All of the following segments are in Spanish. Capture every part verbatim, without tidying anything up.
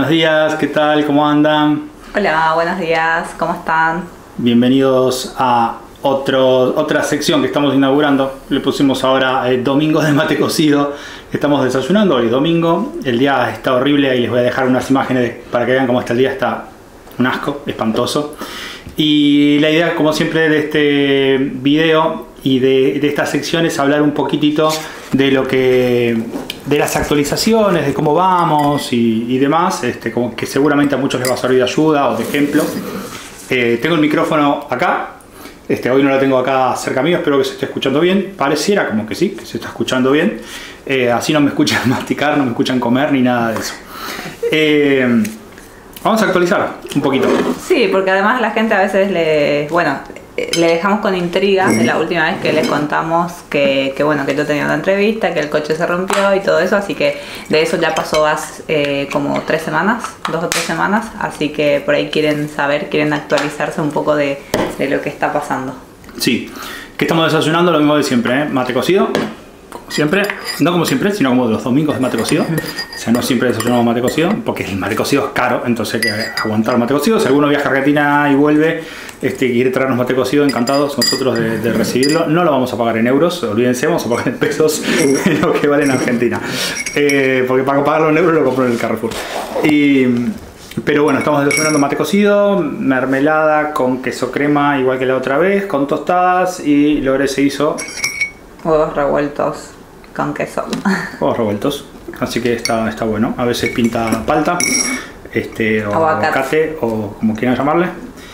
Buenos días, ¿qué tal? ¿Cómo andan? Hola, buenos días, ¿cómo están? Bienvenidos a otro, otra sección que estamos inaugurando. Le pusimos ahora eh, domingos de mate cocido. Estamos desayunando, hoy es domingo, el día está horrible, ahí les voy a dejar unas imágenes de, para que vean cómo está el día, está un asco, espantoso. Y la idea, como siempre, de este video y de, de esta sección es hablar un poquitito de lo que de las actualizaciones, de cómo vamos y, y demás, este, como que seguramente a muchos les va a servir de ayuda o de ejemplo. Eh, tengo el micrófono acá, este, hoy no lo tengo acá cerca mío, espero que se esté escuchando bien. Pareciera como que sí, que se está escuchando bien. Eh, así no me escuchan masticar, no me escuchan comer ni nada de eso. Eh, Vamos a actualizar un poquito. Sí, porque además la gente a veces le, bueno, le dejamos con intriga de la última vez que les contamos que, que bueno, que yo tenía una entrevista, que el coche se rompió y todo eso, así que de eso ya pasó hace, eh, como tres semanas, dos o tres semanas, así que por ahí quieren saber, quieren actualizarse un poco de, de lo que está pasando. Sí, que estamos desayunando lo mismo de siempre, ¿eh? Mate cocido. Siempre, no como siempre, sino como los domingos de mate cocido. O sea, no siempre desayunamos mate cocido, porque el mate cocido es caro, entonces hay que aguantar mate cocido. Si alguno viaja a Argentina y vuelve este, y quiere traernos mate cocido, encantados nosotros de, de recibirlo. No lo vamos a pagar en euros, olvídense, vamos a pagar en pesos lo que vale en Argentina. Eh, porque para pagarlo en euros lo compro en el Carrefour. Y, pero bueno, estamos desayunando mate cocido, mermelada con queso crema, igual que la otra vez, con tostadas, y Lore se hizo Huevos revueltos con queso. Huevos revueltos, así que está, está bueno. A veces pinta palta, este, o aguacate. aguacate, o como quieran llamarle.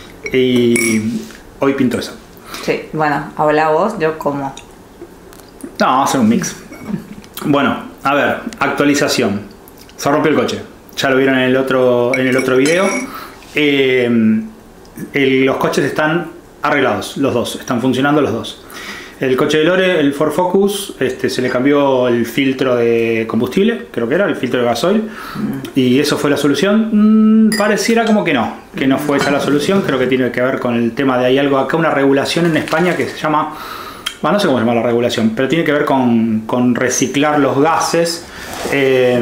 Y hoy pinto eso. Sí, bueno, habla vos, yo como. No, vamos a hacer un mix. Bueno, a ver, actualización. Se rompió el coche. Ya lo vieron en el otro, en el otro video. Eh, el, los coches están arreglados, los dos. Están funcionando los dos. El coche de Lore, el Ford Focus, este, se le cambió el filtro de combustible, creo que era, el filtro de gasoil, mm. y eso fue la solución. Mm, pareciera como que no, que no fue esa la solución. Creo que tiene que ver con el tema de, hay algo acá, una regulación en España que se llama, bueno, no sé cómo se llama la regulación, pero tiene que ver con, con reciclar los gases eh,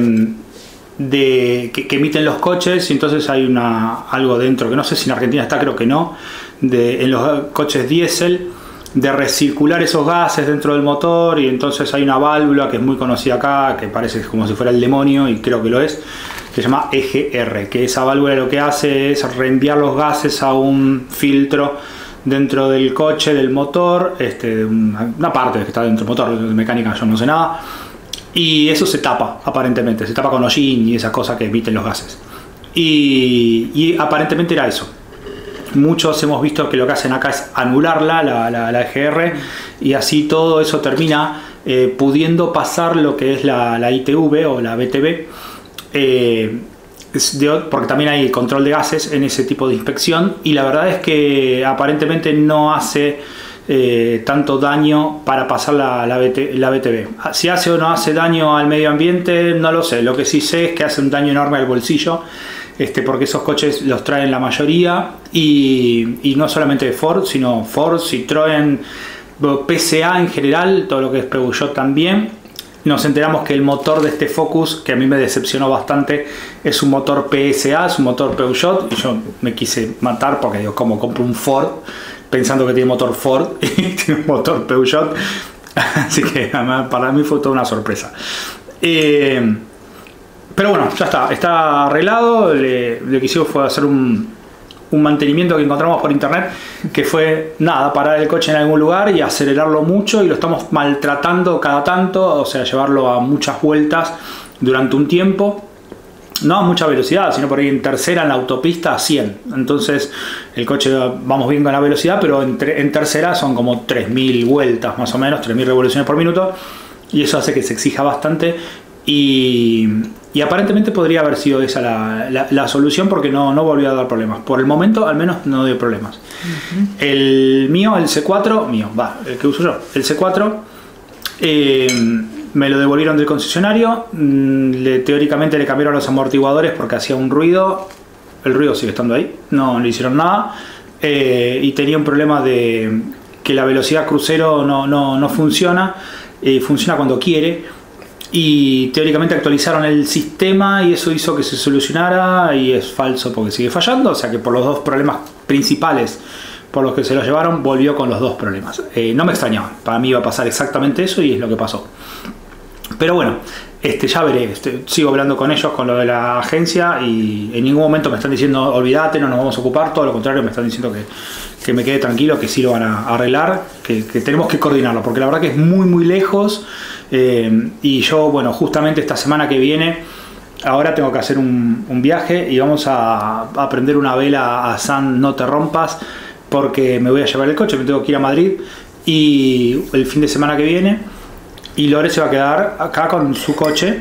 de, que, que emiten los coches, y entonces hay una, algo dentro, que no sé si en Argentina está, creo que no, de, en los coches diésel, de recircular esos gases dentro del motor, y entonces hay una válvula que es muy conocida acá, que parece como si fuera el demonio, y creo que lo es, que se llama E G R, que esa válvula lo que hace es reenviar los gases a un filtro dentro del coche, del motor, este, una, una parte que está dentro del motor, de mecánica yo no sé nada, y eso se tapa, aparentemente, se tapa con hollín y esas cosas que emiten los gases, y, y aparentemente era eso. Muchos hemos visto que lo que hacen acá es anularla, la, la, la E G R, y así todo eso termina eh, pudiendo pasar lo que es la, la I T V o la B T V, eh, de, porque también hay control de gases en ese tipo de inspección, y la verdad es que aparentemente no hace eh, tanto daño para pasar la, la, B T, la B T V. Si hace o no hace daño al medio ambiente, no lo sé. Lo que sí sé es que hace un daño enorme al bolsillo. Este, porque esos coches los traen la mayoría, y, y no solamente Ford, sino Ford, Citroën, P S A en general, todo lo que es Peugeot también. Nos enteramos que el motor de este Focus, que a mí me decepcionó bastante, es un motor P S A, es un motor Peugeot, y yo me quise matar porque digo, ¿cómo compro un Ford pensando que tiene motor Ford y tiene un motor Peugeot? Así que para mí fue toda una sorpresa. Eh, Pero bueno, ya está, está arreglado. Le, lo que hicimos fue hacer un, un mantenimiento que encontramos por internet, que fue nada, parar el coche en algún lugar y acelerarlo mucho, y lo estamos maltratando cada tanto, o sea, llevarlo a muchas vueltas durante un tiempo, no a mucha velocidad, sino por ahí en tercera en la autopista a cien. Entonces el coche, vamos bien con la velocidad, pero en, en tercera son como tres mil vueltas más o menos, tres mil revoluciones por minuto, y eso hace que se exija bastante. Y, y aparentemente podría haber sido esa la, la, la solución, porque no, no volvió a dar problemas. Por el momento al menos no dio problemas. Uh-huh. El mío, el C cuatro, mío, va, el que uso yo, el C cuatro, eh, me lo devolvieron del concesionario. Le, teóricamente le cambiaron los amortiguadores porque hacía un ruido. El ruido sigue estando ahí, no le hicieron nada. Eh, y tenía un problema de que la velocidad crucero no, no, no funciona. Eh, funciona cuando quiere. y teóricamente actualizaron el sistema y eso hizo que se solucionara, y es falso porque sigue fallando. O sea que por los dos problemas principales por los que se lo llevaron, volvió con los dos problemas. Eh, no me extrañaba, para mí iba a pasar exactamente eso y es lo que pasó. Pero bueno, este, ya veré, este, sigo hablando con ellos, con lo de la agencia, y en ningún momento me están diciendo olvídate, no nos vamos a ocupar, todo lo contrario, me están diciendo que, que me quede tranquilo, que sí lo van a arreglar, que, que tenemos que coordinarlo, porque la verdad que es muy muy lejos, eh, y yo, bueno, justamente esta semana que viene, ahora tengo que hacer un, un viaje y vamos a, a prender una vela a San No Te Rompas, porque me voy a llevar el coche, me tengo que ir a Madrid, y el fin de semana que viene, y Lore se va a quedar acá con su coche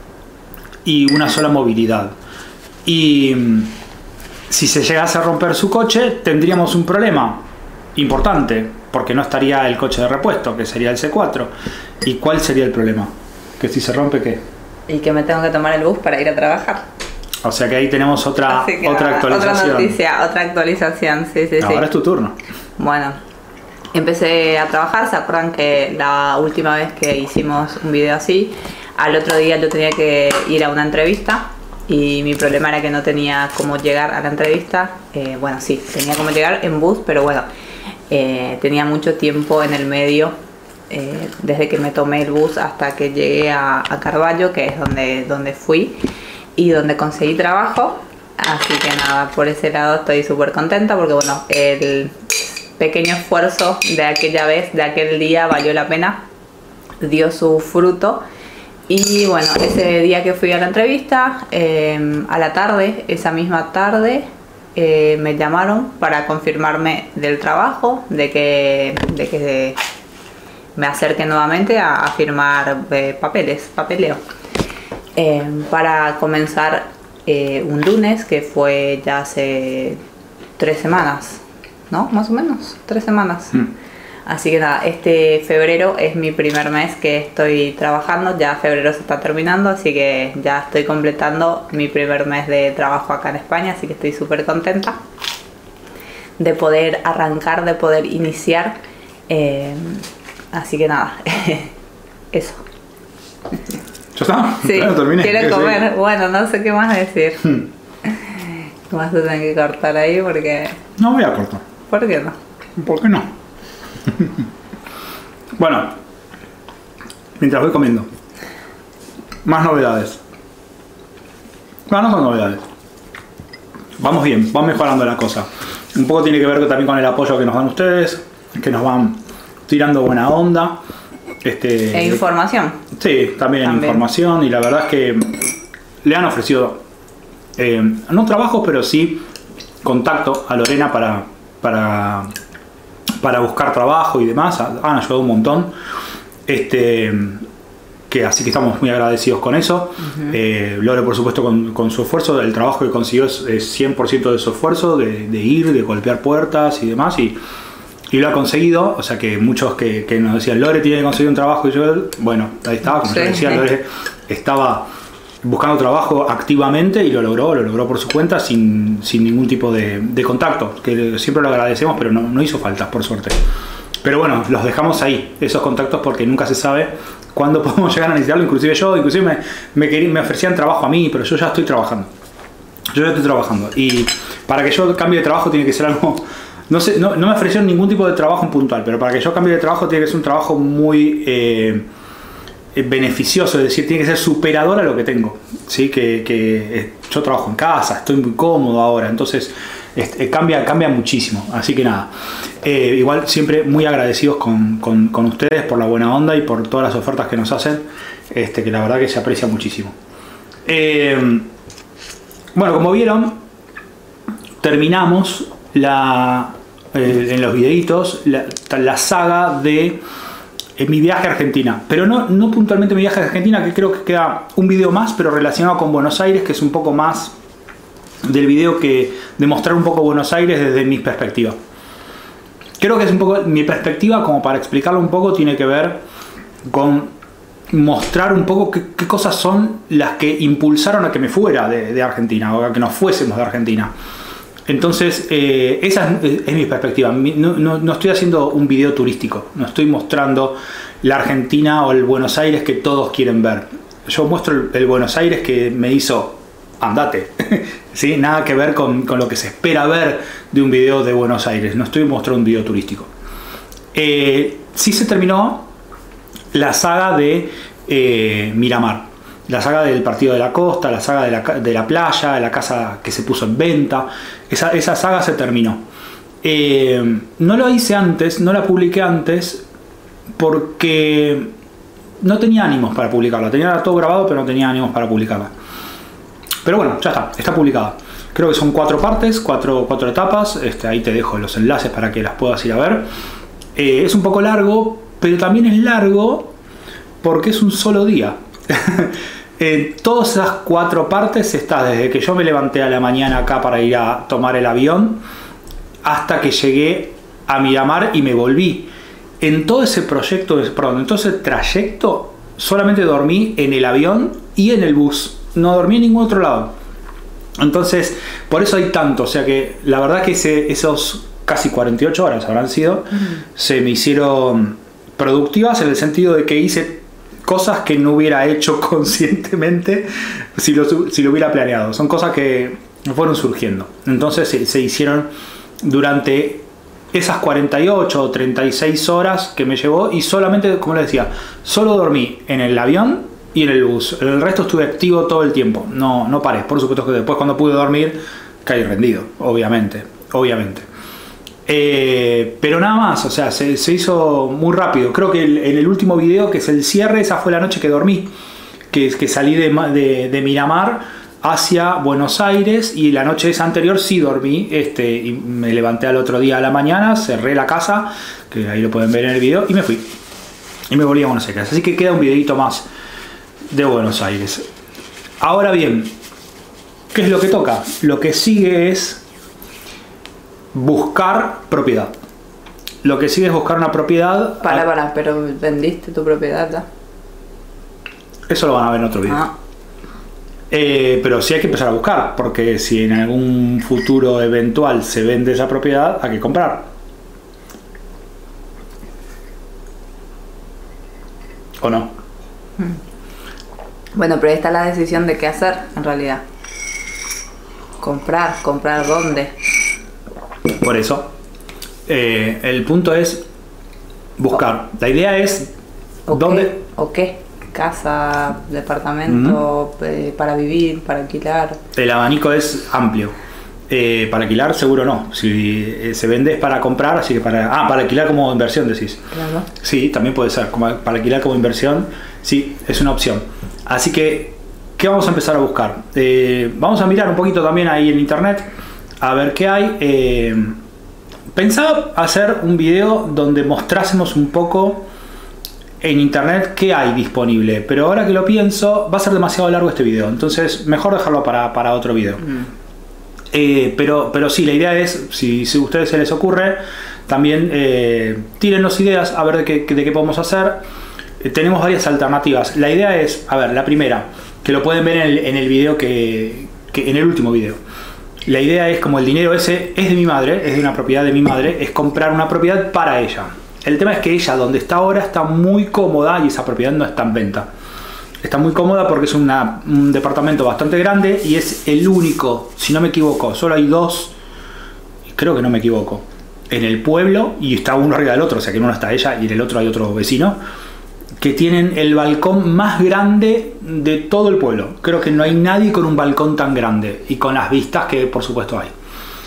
y una sola movilidad. Y si se llegase a romper su coche, tendríamos un problema importante, porque no estaría el coche de repuesto, que sería el C cuatro. ¿Y cuál sería el problema? Que si se rompe, ¿qué? Y que me tengo que tomar el bus para ir a trabajar. O sea que ahí tenemos otra, que otra nada, actualización. Otra noticia, otra actualización, sí, sí, Ahora sí. es tu turno. Bueno, empecé a trabajar. ¿Se acuerdan que la última vez que hicimos un video así, al otro día yo tenía que ir a una entrevista? Y mi problema era que no tenía cómo llegar a la entrevista. Eh, bueno, sí, tenía cómo llegar en bus, pero bueno, eh, tenía mucho tiempo en el medio, eh, desde que me tomé el bus hasta que llegué a, a Carballo, que es donde, donde fui y donde conseguí trabajo. Así que nada, por ese lado estoy súper contenta, porque bueno, el pequeño esfuerzo de aquella vez, de aquel día, valió la pena, dio su fruto. Y bueno, ese día que fui a la entrevista, eh, a la tarde, esa misma tarde, eh, me llamaron para confirmarme del trabajo, de que, de que me acerque nuevamente a, a firmar eh, papeles, papeleo, eh, para comenzar eh, un lunes, que fue ya hace tres semanas, ¿no? Más o menos, tres semanas. Mm. Así que nada, este febrero es mi primer mes que estoy trabajando, ya febrero se está terminando, así que ya estoy completando mi primer mes de trabajo acá en España, así que estoy súper contenta de poder arrancar, de poder iniciar, eh, así que nada, eso. ¿Ya está? Sí, claro, terminé. Quiero comer, sí. Bueno, no sé qué más decir. Hmm. Vas a tener que cortar ahí porque... No voy a cortar. ¿Por qué no? ¿Por qué no? Bueno, mientras voy comiendo, más novedades. Bueno, no son novedades. Vamos bien, va mejorando la cosa. Un poco tiene que ver también con el apoyo que nos dan ustedes, que nos van tirando buena onda. Este, e información. Sí, también, también información, y la verdad es que le han ofrecido, eh, no trabajos, pero sí contacto a Lorena para... para para buscar trabajo y demás. Han ayudado un montón, este, que así que estamos muy agradecidos con eso. Uh-huh. eh, Lore, por supuesto, con, con su esfuerzo, el trabajo que consiguió es cien por ciento de su esfuerzo, de, de ir, de golpear puertas y demás, y, y lo ha conseguido. O sea que muchos que, que nos decían, Lore tiene que conseguir un trabajo, y yo, bueno, ahí estaba, como sí, yo decía, sí. Lore estaba buscando trabajo activamente y lo logró, lo logró por su cuenta, sin, sin ningún tipo de, de contacto, que siempre lo agradecemos, pero no, no hizo falta, por suerte. Pero bueno, los dejamos ahí, esos contactos, porque nunca se sabe cuándo podemos llegar a necesitarlo. Inclusive yo, inclusive me, me, querían, me ofrecían trabajo a mí, pero yo ya estoy trabajando. Yo ya estoy trabajando. Y para que yo cambie de trabajo tiene que ser algo... No sé, no, no me ofrecieron ningún tipo de trabajo en puntual, pero para que yo cambie de trabajo tiene que ser un trabajo muy... Eh, beneficioso, es decir, tiene que ser superador a lo que tengo, ¿sí? que, que yo trabajo en casa, estoy muy cómodo ahora, entonces este, cambia, cambia muchísimo, así que nada, eh, igual siempre muy agradecidos con, con, con ustedes por la buena onda y por todas las ofertas que nos hacen, este, que la verdad que se aprecia muchísimo. Eh, bueno, como vieron, terminamos la, eh, en los videitos la, la saga de en mi viaje a Argentina, pero no, no puntualmente mi viaje a Argentina, que creo que queda un video más, pero relacionado con Buenos Aires, que es un poco más del video que de mostrar un poco Buenos Aires desde mi perspectiva. Creo que es un poco mi perspectiva, como para explicarlo un poco, tiene que ver con mostrar un poco qué, qué cosas son las que impulsaron a que me fuera de, de Argentina, o a que nos fuésemos de Argentina. Entonces, eh, esa es, es mi perspectiva. No, no, no estoy haciendo un video turístico, no estoy mostrando la Argentina o el Buenos Aires que todos quieren ver. Yo muestro el, el Buenos Aires que me hizo andate, ¿sí? Nada que ver con, con lo que se espera ver de un video de Buenos Aires. No estoy mostrando un video turístico. Eh, sí se terminó la saga de eh, Miramar. La saga del Partido de la Costa, la saga de la, de la playa, la casa que se puso en venta. Esa, esa saga se terminó. Eh, no lo hice antes, no la publiqué antes porque no tenía ánimos para publicarla. Tenía todo grabado, pero no tenía ánimos para publicarla. Pero bueno, ya está, está publicada. Creo que son cuatro partes, cuatro, cuatro etapas. Este, ahí te dejo los enlaces para que las puedas ir a ver. Eh, es un poco largo, pero también es largo porque es un solo día. En todas esas cuatro partes está desde que yo me levanté a la mañana acá para ir a tomar el avión hasta que llegué a Miramar y me volví. En todo ese proyecto, perdón, en todo ese trayecto solamente dormí en el avión y en el bus. No dormí en ningún otro lado. Entonces, por eso hay tanto. O sea que la verdad que ese, esos casi cuarenta y ocho horas habrán sido, uh-huh. se me hicieron productivas en el sentido de que hice cosas que no hubiera hecho conscientemente si lo, si lo hubiera planeado. Son cosas que fueron surgiendo. Entonces se, se hicieron durante esas cuarenta y ocho o treinta y seis horas que me llevó y solamente, como les decía, solo dormí en el avión y en el bus. El resto estuve activo todo el tiempo. No, no paré. Por supuesto que después cuando pude dormir caí rendido, obviamente. Obviamente. Eh, pero nada más, o sea, se, se hizo muy rápido. Creo que el, en el último video, que es el cierre, esa fue la noche que dormí, que, que salí de, de, de Miramar hacia Buenos Aires, y la noche esa anterior sí dormí, este, y me levanté al otro día a la mañana, cerré la casa, que ahí lo pueden ver en el video, y me fui y me volví a Buenos Aires. Así que queda un videito más de Buenos Aires. Ahora bien, ¿qué es lo que toca? Lo que sigue es buscar propiedad. Lo que sigue es buscar una propiedad. Para, para, pero vendiste tu propiedad, ¿no? Eso lo van a ver en otro video. Ah. Eh, pero sí hay que empezar a buscar, porque si en algún futuro eventual se vende esa propiedad, hay que comprar. ¿O no? Bueno, pero ahí está la decisión de qué hacer, en realidad. Comprar, comprar dónde. Por eso, eh, el punto es buscar. La idea es ¿O dónde... Qué? ¿O qué? Casa, departamento, uh-huh. eh, para vivir, para alquilar. El abanico es amplio. Eh, para alquilar seguro no. Si eh, se vende es para comprar, así que para... Ah, para alquilar como inversión decís. Claro. Sí, también puede ser. Como para alquilar como inversión, sí, es una opción. Así que, ¿qué vamos a empezar a buscar? Eh, vamos a mirar un poquito también ahí en internet, a ver qué hay. Eh, pensaba hacer un video donde mostrásemos un poco en internet qué hay disponible, pero ahora que lo pienso va a ser demasiado largo este video, entonces mejor dejarlo para, para otro video. Mm. Eh, pero, pero sí, la idea es, si, si a ustedes se les ocurre, también eh, tírennos ideas a ver de qué, de qué podemos hacer. Eh, tenemos varias alternativas. La idea es, a ver, la primera, que lo pueden ver en el, en el video que, que en el último video. La idea es, como el dinero ese es de mi madre, es de una propiedad de mi madre, es comprar una propiedad para ella. El tema es que ella, donde está ahora, está muy cómoda y esa propiedad no está en venta. Está muy cómoda porque es una, un departamento bastante grande y es el único, si no me equivoco, solo hay dos, creo que no me equivoco, en el pueblo, y está uno arriba del otro, o sea que en uno está ella y en el otro hay otro vecino, que tienen el balcón más grande de todo el pueblo. Creo que no hay nadie con un balcón tan grande y con las vistas que por supuesto hay.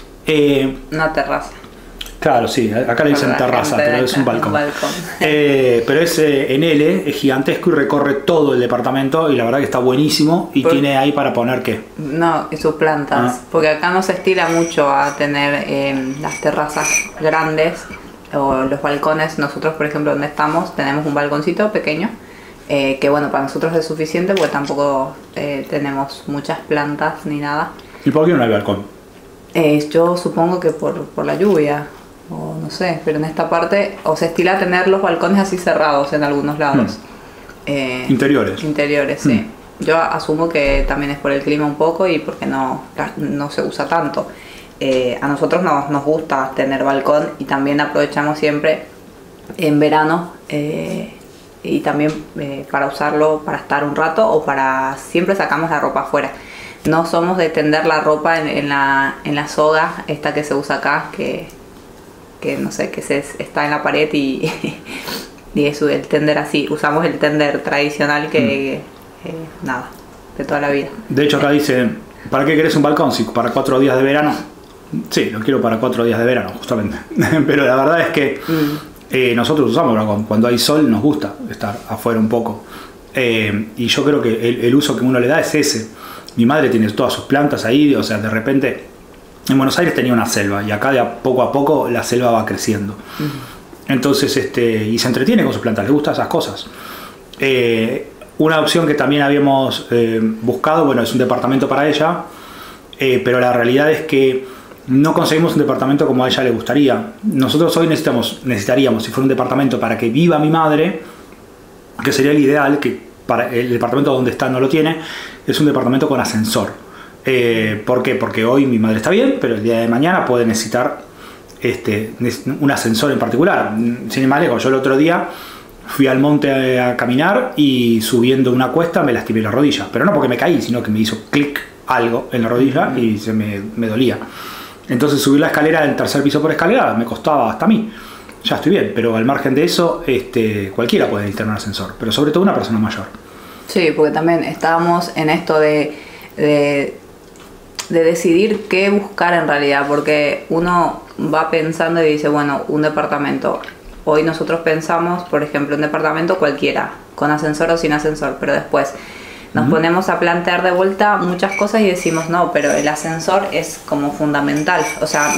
Eh, Una terraza. Claro, sí, acá le dicen terraza, pero es un balcón. Un balcón. Eh, pero es eh, en L, es gigantesco y recorre todo el departamento y la verdad que está buenísimo y Por, tiene ahí para poner ¿qué? No, y sus plantas, ah. porque acá no se estila mucho a tener eh, las terrazas grandes o los balcones. Nosotros, por ejemplo, donde estamos, tenemos un balconcito pequeño, eh, que bueno, para nosotros es suficiente porque tampoco eh, tenemos muchas plantas ni nada. ¿Y por qué no hay balcón? Eh, yo supongo que por, por la lluvia. O no sé, pero en esta parte o se estila tener los balcones así cerrados en algunos lados. Mm. Eh, interiores. Interiores, sí. Mm. Yo asumo que también es por el clima un poco y porque no, no se usa tanto. eh, a nosotros nos, nos gusta tener balcón y también aprovechamos siempre en verano eh, y también eh, para usarlo para estar un rato o para siempre sacamos la ropa afuera. No somos de tender la ropa en, en, la, en la soga esta que se usa acá, que, que no sé, que se, está en la pared y, y eso, el tender así. Usamos el tender tradicional que, mm. eh, nada, de toda la vida. De hecho acá dice, ¿para qué querés un balcón? Si para cuatro días de verano. Sí, lo quiero para cuatro días de verano, justamente. Pero la verdad es que mm. eh, nosotros usamos balcón. Cuando hay sol nos gusta estar afuera un poco. Eh, y yo creo que el, el uso que uno le da es ese. Mi madre tiene todas sus plantas ahí, o sea, de repente en Buenos Aires tenía una selva y acá de a poco a poco la selva va creciendo. Uh-huh. Entonces, este, y se entretiene con sus plantas, le gustan esas cosas. Eh, una opción que también habíamos eh, buscado, bueno, es un departamento para ella, eh, pero la realidad es que no conseguimos un departamento como a ella le gustaría. Nosotros hoy necesitamos, necesitaríamos, si fuera un departamento para que viva mi madre, que sería el ideal, que para el departamento donde está no lo tiene, es un departamento con ascensor. Eh, ¿Por qué? Porque hoy mi madre está bien, pero el día de mañana puede necesitar este, un ascensor en particular. Sin embargo, yo el otro día fui al monte a caminar y subiendo una cuesta me lastimé la rodilla. Pero no porque me caí, sino que me hizo clic algo en la rodilla y se me, me dolía. Entonces subir la escalera del tercer piso por escalera me costaba hasta a mí. Ya estoy bien, pero al margen de eso, este, cualquiera puede necesitar un ascensor, pero sobre todo una persona mayor. Sí, porque también estábamos en esto de, de, de decidir qué buscar en realidad, porque uno va pensando y dice, bueno, un departamento. Hoy nosotros pensamos, por ejemplo, un departamento cualquiera, con ascensor o sin ascensor, pero después nos uh-huh. ponemos a plantear de vuelta muchas cosas y decimos, no, pero el ascensor es como fundamental. O sea,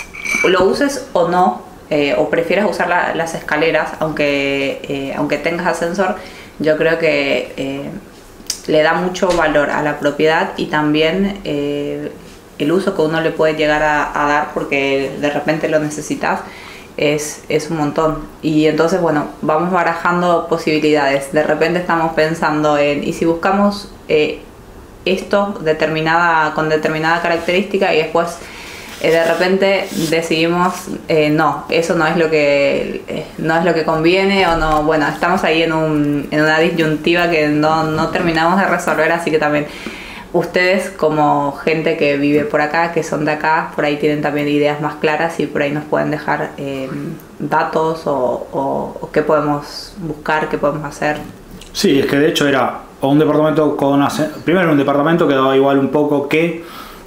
lo uses o no, Eh, o prefieras usar la, las escaleras, aunque, eh, aunque tengas ascensor, yo creo que eh, le da mucho valor a la propiedad y también eh, el uso que uno le puede llegar a, a dar porque de repente lo necesitas es, es un montón. Y entonces, bueno, vamos barajando posibilidades. De repente estamos pensando en, ¿y si buscamos eh, esto determinada, con determinada característica y después de repente decidimos eh, no, eso no es lo que eh, no es lo que conviene o no, bueno, estamos ahí en, un, en una disyuntiva que no, no terminamos de resolver, así que también ustedes como gente que vive por acá, que son de acá, por ahí tienen también ideas más claras y por ahí nos pueden dejar eh, datos o, o, o qué podemos buscar, qué podemos hacer. Sí, es que de hecho era o un departamento con primero un departamento que daba igual un poco que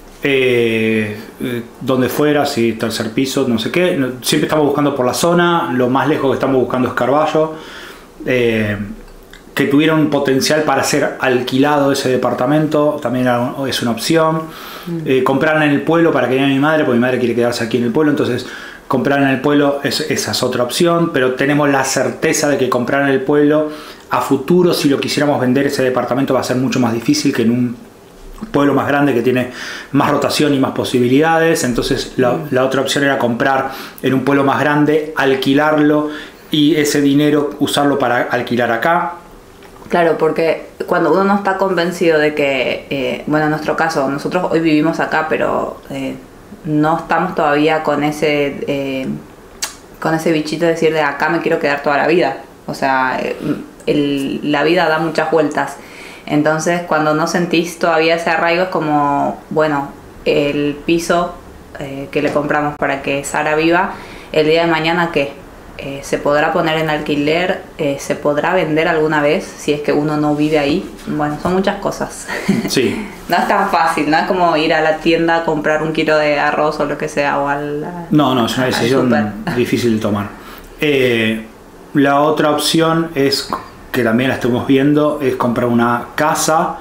Eh, eh, donde fuera, si tercer piso, no sé qué, siempre estamos buscando por la zona, lo más lejos que estamos buscando es Carballo, eh, que tuviera un potencial para ser alquilado ese departamento, también era, es una opción, eh, comprar en el pueblo para que vaya mi madre, porque mi madre quiere quedarse aquí en el pueblo, entonces comprar en el pueblo, es, esa es otra opción, pero tenemos la certeza de que comprar en el pueblo, a futuro si lo quisiéramos vender ese departamento va a ser mucho más difícil que en un pueblo más grande que tiene más rotación y más posibilidades. Entonces la, la otra opción era comprar en un pueblo más grande, alquilarlo y ese dinero usarlo para alquilar acá. Claro, porque cuando uno no está convencido de que, eh, bueno, en nuestro caso, nosotros hoy vivimos acá, pero eh, no estamos todavía con ese eh, con ese bichito de decir de acá me quiero quedar toda la vida. O sea, el, la vida da muchas vueltas. Entonces, cuando no sentís todavía ese arraigo, es como, bueno, el piso eh, que le compramos para que Sara viva, el día de mañana, ¿qué? Eh, ¿Se podrá poner en alquiler? Eh, ¿Se podrá vender alguna vez si es que uno no vive ahí? Bueno, son muchas cosas. Sí. No es tan fácil, no es como ir a la tienda a comprar un kilo de arroz o lo que sea, o al... No, no, es una decisión difícil de tomar. Eh, la otra opción es... que también la estamos viendo, es comprar una casa.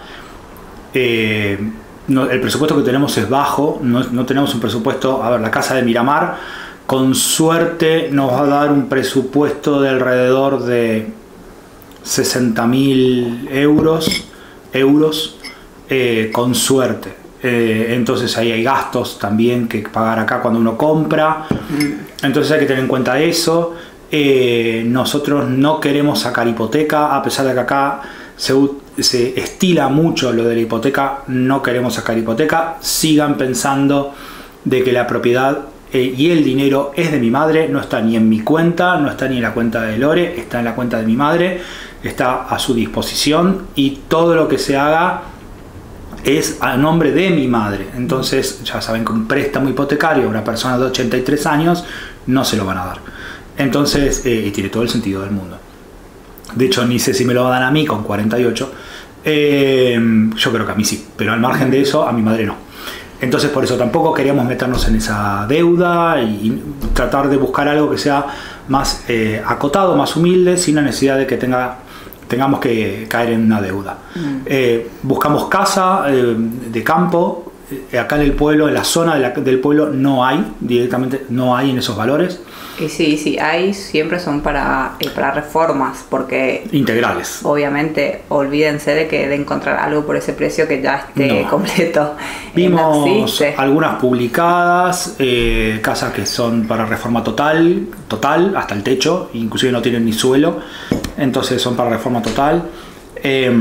Eh, no, el presupuesto que tenemos es bajo, no, no tenemos un presupuesto, a ver, la casa de Miramar, con suerte nos va a dar un presupuesto de alrededor de sesenta mil euros, euros eh, con suerte. Eh, entonces ahí hay gastos también que pagar acá cuando uno compra, entonces hay que tener en cuenta eso. Eh, nosotros no queremos sacar hipoteca, a pesar de que acá se, se estila mucho lo de la hipoteca, no queremos sacar hipoteca. Sigan pensando de que la propiedad eh, y el dinero es de mi madre, no está ni en mi cuenta, no está ni en la cuenta de Lore, está en la cuenta de mi madre, está a su disposición y todo lo que se haga es a nombre de mi madre. Entonces, ya saben que un préstamo hipotecario a una persona de ochenta y tres años no se lo van a dar. Entonces, eh, y tiene todo el sentido del mundo. De hecho, ni sé si me lo dan a mí con cuarenta y ocho. Eh, yo creo que a mí sí, pero al margen de eso, a mi madre no. Entonces, por eso tampoco queríamos meternos en esa deuda y, y tratar de buscar algo que sea más eh, acotado, más humilde, sin la necesidad de que tenga, tengamos que caer en una deuda. Mm. Eh, buscamos casa eh, de campo. Eh, acá en el pueblo, en la zona de la, del pueblo, no hay, directamente no hay en esos valores. Y sí, sí, hay, siempre son para, eh, para reformas, porque integrales. Obviamente, olvídense de que de encontrar algo por ese precio que ya esté no. completo. Vimos no algunas publicadas, eh, casas que son para reforma total, total, hasta el techo, inclusive no tienen ni suelo, entonces son para reforma total. Eh,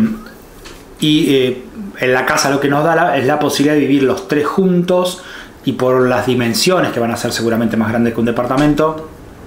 y eh, en la casa lo que nos da la, es la posibilidad de vivir los tres juntos. Y por las dimensiones, que van a ser seguramente más grandes que un departamento,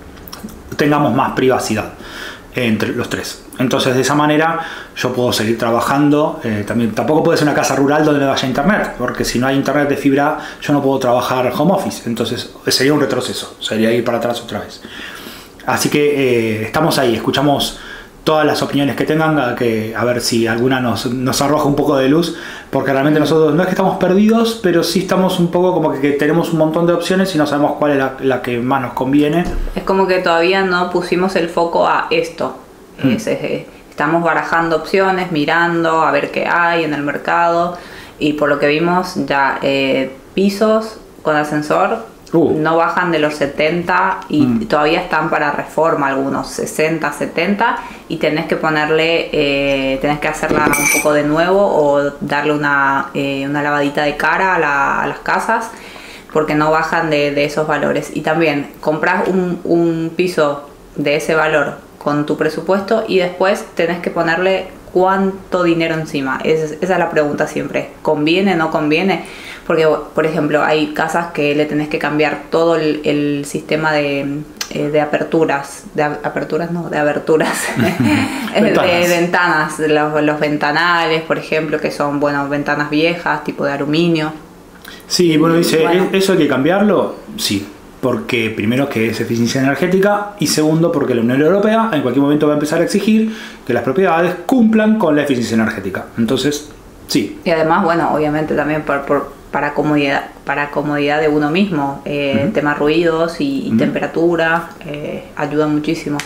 tengamos más privacidad entre los tres. Entonces, de esa manera yo puedo seguir trabajando. Eh, también tampoco puede ser una casa rural donde no haya internet, porque si no hay internet de fibra yo no puedo trabajar home office. Entonces sería un retroceso, sería ir para atrás otra vez. Así que eh, estamos ahí, escuchamos todas las opiniones que tengan, a, que, a ver si alguna nos, nos arroja un poco de luz, porque realmente nosotros no es que estamos perdidos, pero sí estamos un poco como que, que tenemos un montón de opciones y no sabemos cuál es la, la que más nos conviene. Es como que todavía no pusimos el foco a esto. Mm. Es, es, estamos barajando opciones, mirando a ver qué hay en el mercado, y por lo que vimos ya eh, pisos con ascensor Uh. no bajan de los setenta y mm. todavía están para reforma algunos, sesenta, setenta, y tenés que ponerle, eh, tenés que hacerla un poco de nuevo o darle una, eh, una lavadita de cara a, la, a las casas, porque no bajan de, de esos valores. Y también compras un, un piso de ese valor con tu presupuesto y después tenés que ponerle cuánto dinero encima. Es, esa es la pregunta siempre. ¿Conviene, no conviene? Porque, por ejemplo, hay casas que le tenés que cambiar todo el, el sistema de, eh, de aperturas, de aperturas no, de aberturas, ventanas. de ventanas, los, los ventanales, por ejemplo, que son, bueno, ventanas viejas, tipo de aluminio. Sí, bueno, dice, bueno. ¿eso hay que cambiarlo? Sí, porque primero que es eficiencia energética y segundo porque la Unión Europea en cualquier momento va a empezar a exigir que las propiedades cumplan con la eficiencia energética. Entonces, sí. Y además, bueno, obviamente también por... por para comodidad para comodidad de uno mismo, eh, uh-huh. tema ruidos y, y uh-huh. temperatura, eh, ayuda muchísimo.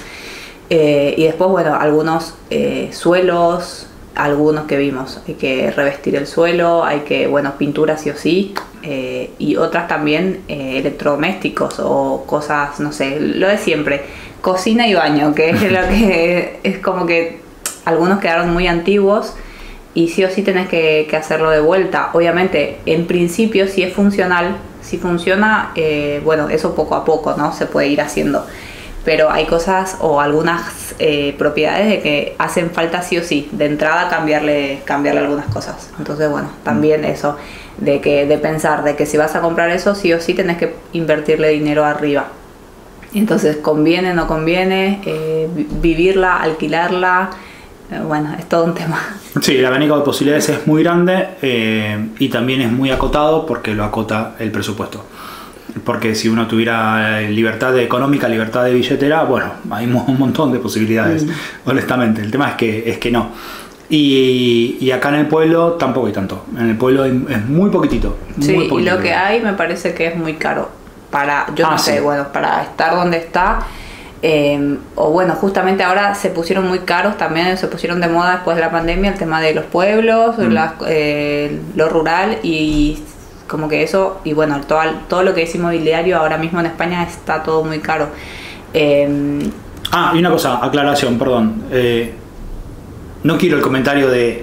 Eh, y después, bueno, algunos eh, suelos, algunos que vimos, hay que revestir el suelo, hay que, bueno, pintura sí o sí, eh, y otras también eh, electrodomésticos o cosas, no sé, lo de siempre, cocina y baño, que es lo que es como que algunos quedaron muy antiguos. Y sí o sí tenés que, que hacerlo de vuelta. Obviamente, en principio, si es funcional, si funciona, eh, bueno, eso poco a poco, ¿no? Se puede ir haciendo. Pero hay cosas o algunas eh, propiedades de que hacen falta sí o sí, de entrada cambiarle, cambiarle algunas cosas. Entonces, bueno, también eso, de que de pensar de que si vas a comprar eso, sí o sí tenés que invertirle dinero arriba. Entonces, conviene, no conviene, eh, vivirla, alquilarla. Bueno, es todo un tema. Sí, el abanico de posibilidades es muy grande eh, y también es muy acotado porque lo acota el presupuesto. Porque si uno tuviera libertad económica, libertad de billetera, bueno, hay un montón de posibilidades, mm. honestamente. El tema es que, es que no. Y, y acá en el pueblo tampoco hay tanto. En el pueblo es muy poquitito. Sí, muy poquitito. Y lo que hay me parece que es muy caro. Para, yo ah, no sé, sí. bueno, para estar donde está... Eh, o bueno, justamente ahora se pusieron muy caros también, se pusieron de moda después de la pandemia el tema de los pueblos, mm. las, eh, lo rural y como que eso, y bueno, todo, todo lo que es inmobiliario ahora mismo en España está todo muy caro. Eh, ah, y una cosa, aclaración, perdón. Eh, no quiero el comentario de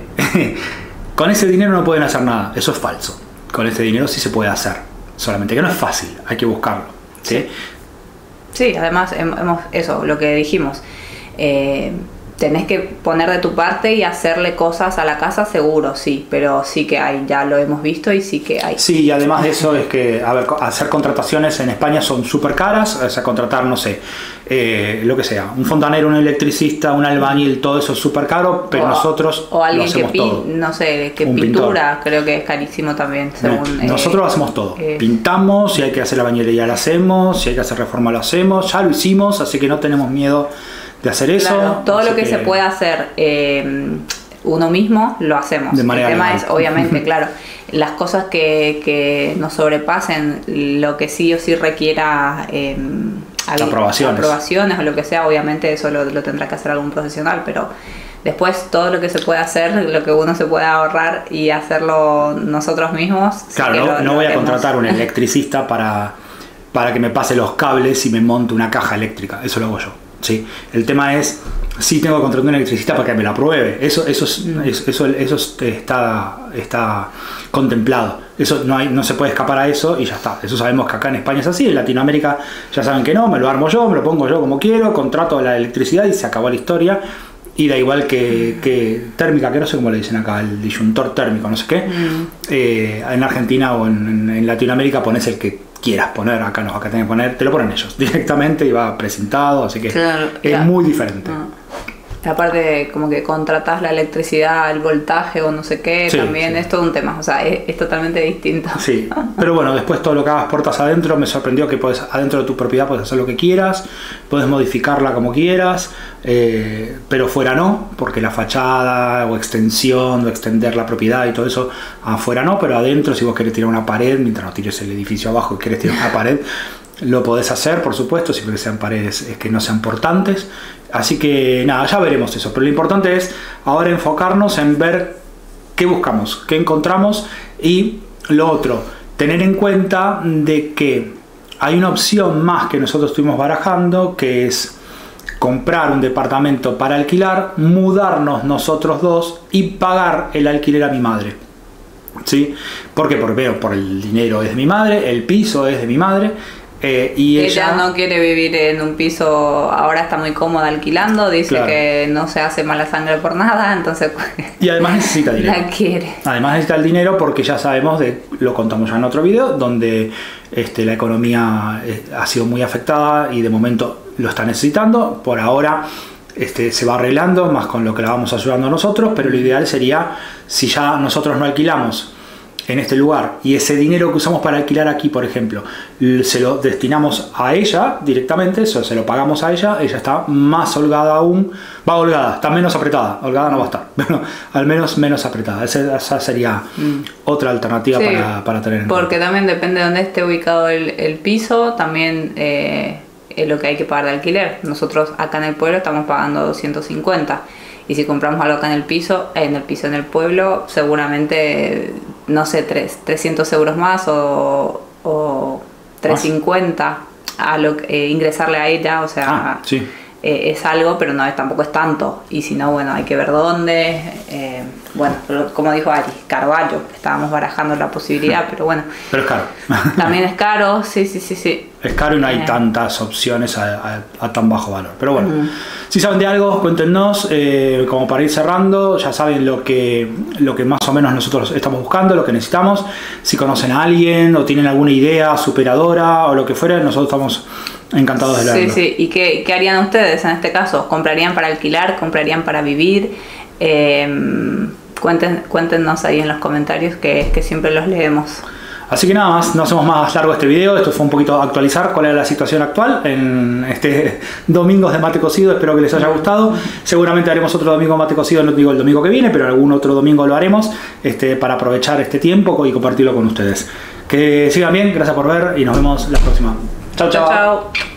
con ese dinero no pueden hacer nada, eso es falso. Con ese dinero sí se puede hacer, solamente que no es fácil, hay que buscarlo, ¿sí? Sí. Sí, además hemos eso, lo que dijimos, eh, tenés que poner de tu parte y hacerle cosas a la casa, seguro, sí, pero sí que hay, ya lo hemos visto y sí que hay. Sí, y además de eso es que, a ver, hacer contrataciones en España son súper caras, o sea, contratar, no sé, eh, lo que sea, un fontanero, un electricista, un albañil, todo eso es súper caro, pero o, nosotros o alguien lo hacemos que pin, todo. No sé, que un pintura, pintor. creo que es carísimo también, según... Eh, nosotros eh, lo hacemos todo, eh, pintamos, si hay que hacer la bañería lo hacemos, si hay que hacer reforma lo hacemos, ya lo hicimos, así que no tenemos miedo de hacer eso. Claro, todo lo que, que se puede hacer eh, uno mismo lo hacemos. De manera El tema legal. es, obviamente, claro, las cosas que, que nos sobrepasen, lo que sí o sí requiera eh, aprobaciones. aprobaciones o lo que sea, obviamente eso lo, lo tendrá que hacer algún profesional, pero después todo lo que se puede hacer, lo que uno se puede ahorrar y hacerlo nosotros mismos. Claro, sí no, lo, no lo voy a haremos. contratar un electricista para, para que me pase los cables y me monte una caja eléctrica, eso lo hago yo. ¿Sí? El tema es, sí tengo que contratar un electricista para que me la apruebe, eso, eso, es, Mm. eso, eso, eso está, está contemplado, eso no, hay, no se puede escapar a eso y ya está. Eso sabemos que acá en España es así, en Latinoamérica ya saben que no, me lo armo yo, me lo pongo yo como quiero, contrato la electricidad y se acabó la historia. Y da igual que, que térmica, que no sé cómo le dicen acá, el disyuntor térmico, no sé qué. Mm. Eh, en Argentina o en, en Latinoamérica pones el que quieras poner, acá no, acá tenés que poner, te lo ponen ellos directamente y va presentado, así que Claro, es ya. muy diferente. Ah. Aparte, como que contratas la electricidad, el voltaje o no sé qué, Sí, también sí. es todo un tema, o sea, es, es totalmente distinto. Sí, pero bueno, después todo lo que hagas puertas adentro, me sorprendió que puedes, adentro de tu propiedad puedes hacer lo que quieras, puedes modificarla como quieras, eh, pero fuera no, porque la fachada o extensión o extender la propiedad y todo eso afuera no, pero adentro si vos querés tirar una pared, mientras no tires el edificio abajo y querés tirar una pared, lo podés hacer, por supuesto, siempre que sean paredes eh, que no sean portantes. Así que nada, ya veremos eso, pero lo importante es ahora enfocarnos en ver qué buscamos, qué encontramos y lo otro, tener en cuenta de que hay una opción más que nosotros estuvimos barajando, que es comprar un departamento para alquilar, mudarnos nosotros dos y pagar el alquiler a mi madre. ¿Sí? ¿Por qué? Porque veo, por el dinero es de mi madre, el piso es de mi madre. Eh, y ella, ella no quiere vivir en un piso, ahora está muy cómoda alquilando, dice Claro. que no se hace mala sangre por nada, entonces y además necesita dinero. la quiere. Además necesita el dinero porque ya sabemos, de, lo contamos ya en otro video, donde este, la economía eh, ha sido muy afectada y de momento lo está necesitando. Por ahora este, se va arreglando, más con lo que la vamos ayudando nosotros, pero lo ideal sería, si ya nosotros no alquilamos en este lugar y ese dinero que usamos para alquilar aquí, por ejemplo, se lo destinamos a ella directamente, eso se lo pagamos a ella, ella está más holgada aún, va holgada, está menos apretada, holgada no va a estar, pero al menos menos apretada. Esa, esa sería mm. otra alternativa Sí, para, para tener en porque cuenta. también depende de dónde esté ubicado el, el piso, también eh, es lo que hay que pagar de alquiler. Nosotros acá en el pueblo estamos pagando doscientos cincuenta. Y si compramos algo acá en el piso, en el piso en el pueblo, seguramente, no sé, tres, trescientos euros más o, o trescientos cincuenta a lo que, eh, ingresarle a ella, o sea, Ah, sí. eh, es algo, pero no es, tampoco es tanto. Y si no, bueno, hay que ver dónde. Eh, bueno, como dijo Ari, Carballo, estábamos barajando la posibilidad, pero bueno. Pero es caro. También es caro, sí, sí, sí, sí. Es caro y no hay Eh. tantas opciones a, a, a tan bajo valor. Pero bueno, Mm. si saben de algo, cuéntenos. Eh, como para ir cerrando, ya saben lo que, lo que más o menos nosotros estamos buscando, lo que necesitamos. Si conocen a alguien o tienen alguna idea superadora o lo que fuera, nosotros estamos encantados de leerlo. Sí, sí. ¿Y qué, qué harían ustedes en este caso? ¿Comprarían para alquilar? ¿Comprarían para vivir? Eh, cuenten, cuéntenos ahí en los comentarios que, que siempre los leemos. Así que nada más, no hacemos más largo este video. Esto fue un poquito actualizar cuál era la situación actual en este Domingos de Mate Cocido. Espero que les haya gustado. Seguramente haremos otro Domingo de Mate Cocido, no digo el domingo que viene, pero algún otro domingo lo haremos este, para aprovechar este tiempo y compartirlo con ustedes. Que sigan bien, gracias por ver y nos vemos la próxima. Chao, chao. Chao, chao.